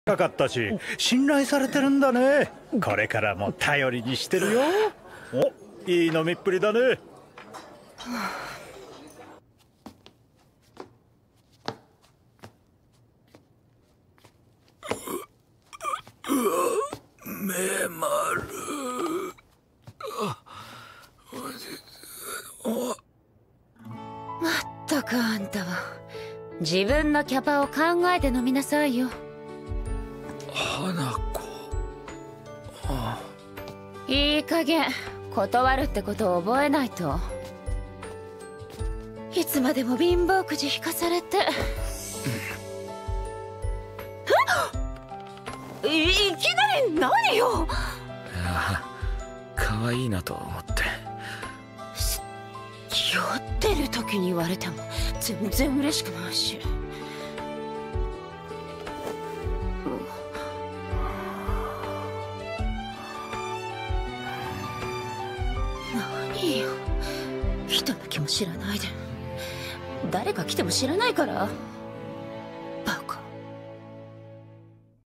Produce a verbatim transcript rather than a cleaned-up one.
かかったし信頼されてるんだね。これからも頼りにしてるよ。お、いい飲みっぷりだね。 目丸。 まったくあんたは自分のキャパを考えて飲みなさいよ。 花子。 いい加減断るってことを覚えないと。いつまでも貧乏くじ引かされて、うん、い, いきなり何よ。 可愛いなと思って。 酔ってる時に言われても全然嬉しくないし。何よ、人の気も知らないで。誰が来ても知らないから。